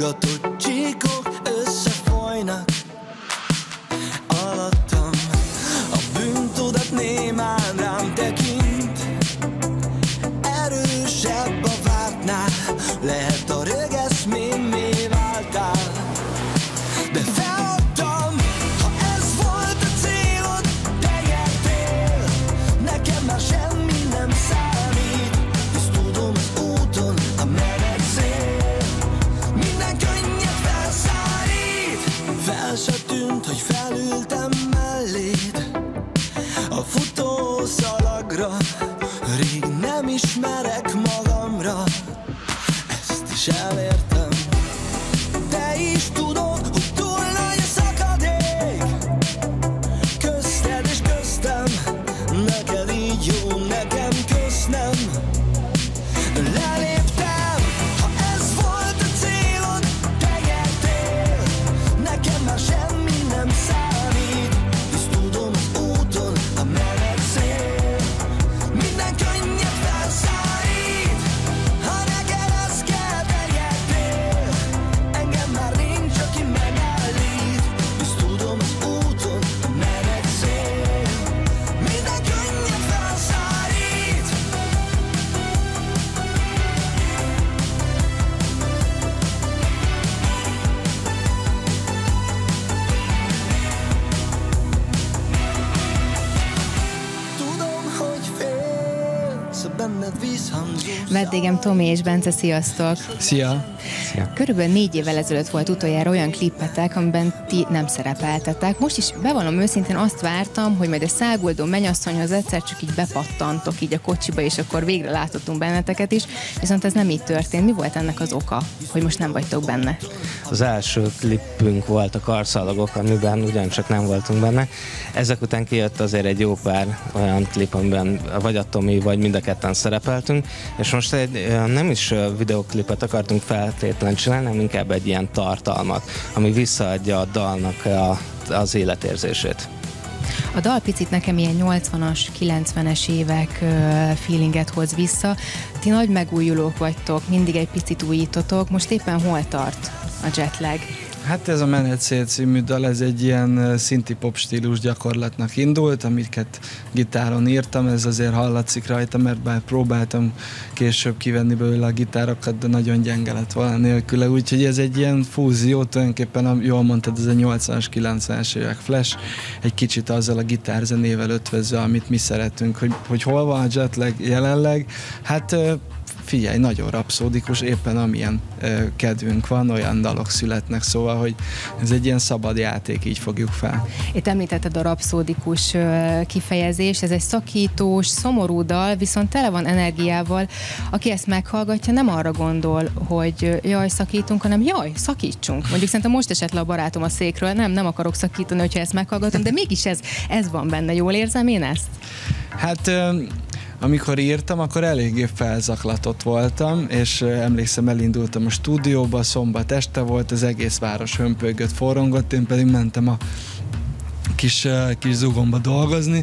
Rángatott csíkok összefolynak alattam, a bűntudat némán rám tekint. Erősebb a vártnál, lehet a rögeszmémmé váltál. De feladtam, ha ez volt a célod, te nyertél. Nekem már semmi nem számít, hisz tudom az úton a menet szél. Minden könnyed felszárít, fel se tűnt, hogy felültem melléd a futószalagra. Rég nem ismerek magamra, ezt is elértem. Te is tudod, hogy túl nagy a szakadék közted és köztem. Neked így jó, nekem kösz nem. Leléptem, ha ez volt a célod, te nyertél. Nekem már semmi nem számít, hisz tudom az úton a menet szél. Minden könnyed felszárít, ha neked az kell, te nyertél. Engem már nincs, aki megállít, hisz tudom az úton a menet szél. Minden könnyed felszárít. Tudom, hogy félsz, a benned vízhangzó. Vendégem Tomi és Bence, sziasztok! Szia! Körülbelül 4 évvel ezelőtt volt utoljára olyan klippetek, amiben ti nem szerepeltetek. Most is bevallom őszintén, azt vártam, hogy majd a Száguldó mennyasszonyhoz egyszer csak így bepattantok így a kocsiba, és akkor végre láthatunk benneteket is, viszont ez nem így történt. Mi volt ennek az oka, hogy most nem vagytok benne? Az első klipünk volt a Karszalagok, amiben ugyancsak nem voltunk benne. Ezek után kijött azért egy jó pár olyan klip, amiben vagy a Tomi, vagy mind a ketten szerepeltünk, és most nem is videoklipet akartunk feltétlenül csinálni, hanem inkább egy ilyen tartalmat, ami visszaadja a dalnak az életérzését. A dal picit nekem ilyen 80-as, 90-es évek feelinget hoz vissza. Ti nagy megújulók vagytok, mindig egy picit újítotok. Most éppen hol tart a Jetlag? Hát ez a Menet Szél című dal, ez egy ilyen szinti pop stílus gyakorlatnak indult, amiket gitáron írtam, ez azért hallatszik rajta, mert bár próbáltam később kivenni belőle a gitárokat, de nagyon gyenge lett volna nélküle, úgyhogy ez egy ilyen fúzió, tulajdonképpen, jól mondtad, ez a 80-as, 90-es évek Flash, egy kicsit azzal a gitárzenével ötvözve, amit mi szeretünk, hogy hol van a Jetlag jelenleg, hát figyelj, nagyon rapszódikus, éppen amilyen kedvünk van, olyan dalok születnek, szóval, hogy ez egy ilyen szabad játék, így fogjuk fel. Itt említetted a rapszódikus kifejezés, ez egy szakítós, szomorú dal, viszont tele van energiával. Aki ezt meghallgatja, nem arra gondol, hogy jaj, szakítunk, hanem jaj, szakítsunk. Mondjuk szerintem most esett le a barátom a székről, nem akarok szakítani, hogyha ezt meghallgatom, de mégis ez van benne. Jól érzem én ezt? Hát amikor írtam, akkor eléggé felzaklatott voltam, és emlékszem, elindultam a stúdióba, szombat este volt, az egész város hömpölygött, forrongott, én pedig mentem a kis zugomba dolgozni,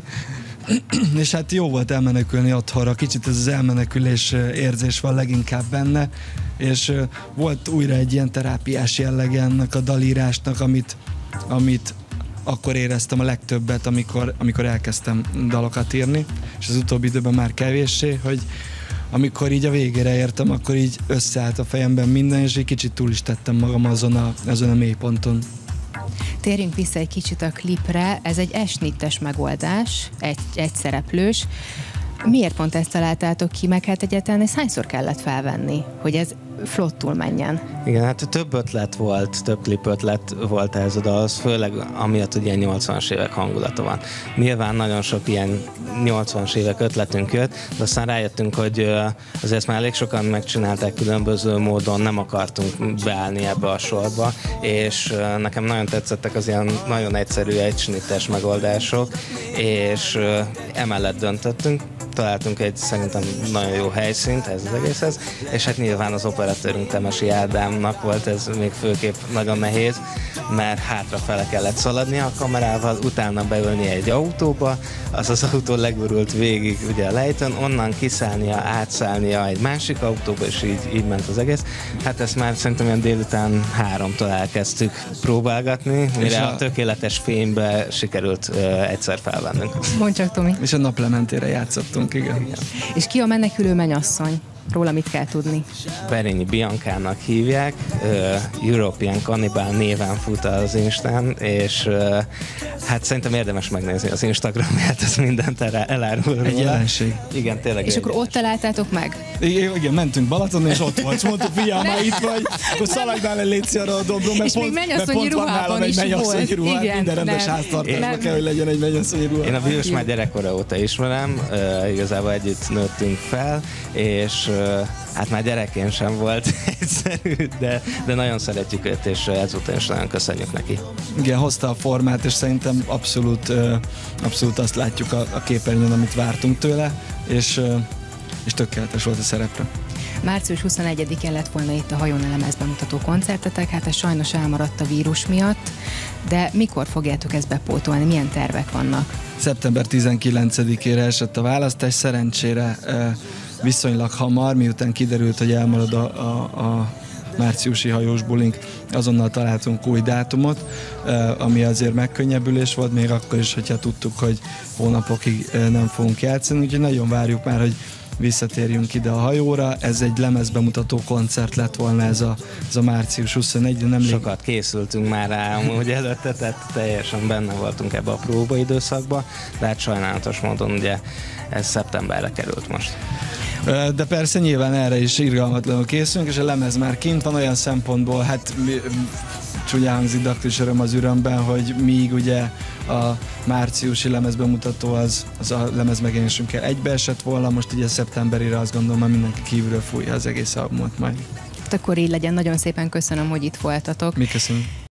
és hát jó volt elmenekülni otthonra, kicsit ez az elmenekülés érzés van leginkább benne, és volt újra egy ilyen terápiás jellege ennek a dalírásnak, amit akkor éreztem a legtöbbet, amikor elkezdtem dalokat írni, és az utóbbi időben már kevéssé, hogy amikor így a végére értem, akkor így összeállt a fejemben minden, és egy kicsit túl is tettem magam azon a mélyponton. Térjünk vissza egy kicsit a klipre, ez egy esnittes megoldás, egy szereplős. Miért pont ezt találtátok ki, meg hát egyáltalán ezt hányszor kellett felvenni, hogy ez flottul menjen? Igen, hát több klip ötlet volt ehhez a dalhoz, főleg amiatt, hogy ilyen 80-as évek hangulata van. Nyilván nagyon sok ilyen 80-as évek ötletünk jött, de aztán rájöttünk, hogy azért már elég sokan megcsinálták különböző módon, nem akartunk beállni ebbe a sorba, és nekem nagyon tetszettek az ilyen nagyon egyszerű egysnittes megoldások, és emellett döntöttünk. találtunk egy szerintem nagyon jó helyszínt ez az egészhez, és hát nyilván az operatőrünk Temesi Ádámnak volt ez még főképp nagyon nehéz, mert hátrafele kellett szaladnia a kamerával, utána beülnie egy autóba, az autó legurult végig ugye a lejtőn, onnan kiszállnia, átszállnia egy másik autóba, és így ment az egész. Hát ezt már szerintem olyan délután 3-tól elkezdtük próbálgatni, mire a tökéletes fénybe sikerült egyszer felvennünk. Mondd csak, Tomi. És a naplementére játszottunk, igen. És ki a menekülő mennyasszony? Róla mit kell tudni? Berényi Biankának hívják, European Cannibal néven fut az Instán, és hát szerintem érdemes megnézni az Instagramját, ez mindent elárul. Egy jelenség. Igen, tényleg. És akkor ott találtátok meg? Igen, mentünk Balaton, és ott volt. Mondtuk, figyelj, már itt vagy, akkor szaladjál el, légy arra a dombról, mert pont van nálam egy mennyasszonyi ruhám, minden rendes háztartásban kell, hogy legyen egy mennyasszonyi ruhám. Én a Vihos már gyerekkora óta ismerem, igazából együtt nőttünk fel, és hát már gyerekként sem volt egyszerű, de nagyon szeretjük őt, és ezúttal is nagyon köszönjük neki. Igen, hozta a formát, és szerintem abszolút azt látjuk a képernyőn, amit vártunk tőle, és tökéletes volt a szerepre. Március 21-én lett volna itt a Hajón a lemez bemutató koncertetek, hát ez sajnos elmaradt a vírus miatt, de mikor fogjátok ezt bepótolni, milyen tervek vannak? Szeptember 19-ére esett a választás, szerencsére viszonylag hamar, miután kiderült, hogy elmarad a márciusi hajós bulink, azonnal találtunk új dátumot, ami azért megkönnyebbülés volt, még akkor is, hogyha tudtuk, hogy hónapokig nem fogunk játszani, úgyhogy nagyon várjuk már, hogy visszatérjünk ide a hajóra. Ez egy lemezbemutató koncert lett volna ez a március 21-re. Sokat készültünk már rá amúgy előtte, tehát teljesen benne voltunk ebbe a próbaidőszakba, de hát sajnálatos módon ugye ez szeptemberre került most. De persze nyilván erre is irgalmatlanul készülünk, és a lemez már kint van olyan szempontból, hát csúnyán hangzik, de akkor is öröm az ürömben, hogy míg ugye a márciusi lemezbemutató az a lemez megjelenésünkkel egybeesett volna, most ugye szeptemberire azt gondolom, hogy mindenki kívülről fújja az egész albumot majd. Akkor így legyen, nagyon szépen köszönöm, hogy itt voltatok. Mi köszönjük.